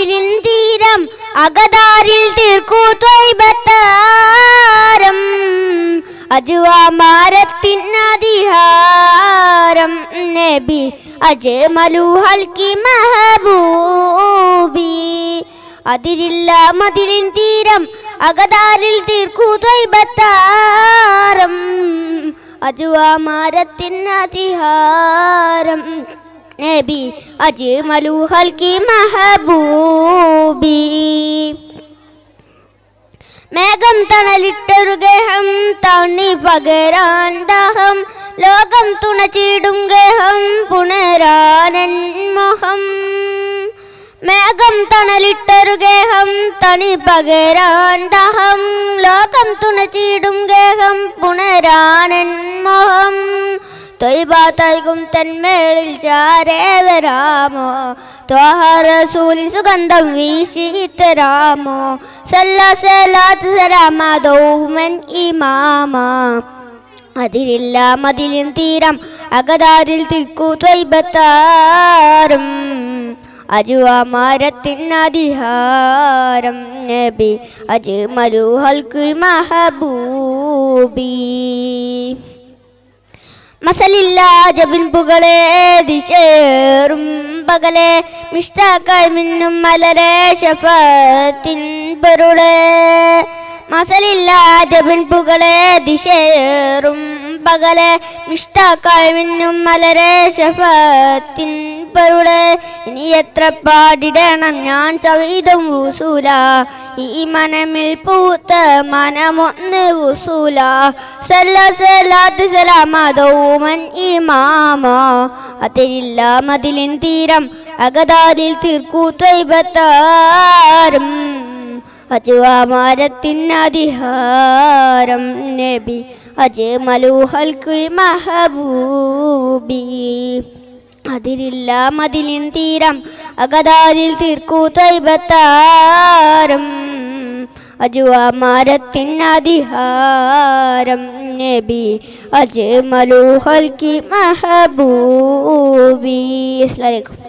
തീരം അകതാരിൽ തീർക്കൂ ത്വയ്ബത്താരം അജ്വാമാരത്തിനധിഹാരം നബി അജ്മലു ഹൽക്കി മെഹബൂബി അതിരില്ല മതിലിൻ തീരം അകതാരിൽ തീർക്കൂ ത്വയ്ബത്താരം അജ്വാമാരത്തിനധിഹാരം നബി അജ്മലു ഹൽക്കി മെഹബൂബി മേഘം തണലിട്ടൊരു ഗേഹം തണി പകരാൻ ദാഹം ലോകം തുണച്ചിടും ഗേഹം പുണരാനൻ മോഹം മേഘം തണലിട്ടൊരു ഗേഹം തണി പകരാൻ ദാഹം ലോകം തുണച്ചിടും ഗേഹം പുണരാനൻ മോഹം തൊയ്ബാതൈകും തന്മേളിൽ ചാരേവരാമോ ത്വഹ റസൂലി സുഗന്ധം വീശിത്തരാമോ സല്ലല്ലാത്ത് സലാമ ദൗമൻ ഇമാമ അതിരില്ല മതിലിൻ തീരം അകതാരിൽ തിക്കു ത്വയ്ബത്താരം അജ്വാമാരത്തിനധിഹാരം നബി അജ്മലു ഹൽക്കി മെഹബൂബി മസലില്ല ജബിൻ പുകളെ ദിശേറും പകലെ മിഷ്താക്കായി മിന്നും മലരെ ഷഫത്തിൻ പൊരുളെ മസലില്ല ജബിൻ പുകളെ ദിശേറും പകലെ മിഷ്താക്കായി മിന്നും മലരെ ഷഫത്തിൻ പൊരുളെ ഇനി എത്ര പാടിടണം ഞാൻ സവീതം വസൂല ഈ മനമിൽ പൂത്ത മനമൊന്ന് വസൂല സല്ലല്ലാത്ത് സലാമ ദൗമൻ ഇമാമ അതിരില്ല മതിലിൻ തീരം അകതാരിൽ തീർക്കൂ ത്വയ്ബത്താരം അജ്വാമാരത്തിനധിഹാരം നബി അജ്മലു ഹൽക്കി മെഹബൂബി അതിരില്ല മതിലിൻ തീരം അകതാരിൽ തീർക്കൂ ത്വയ്ബത്താരം അജ്വാമാരത്തിനധിഹാരം നബി അജ്മലു ഹൽക്കി മെഹബൂബി. അസ്സലാമു അലൈക്കും.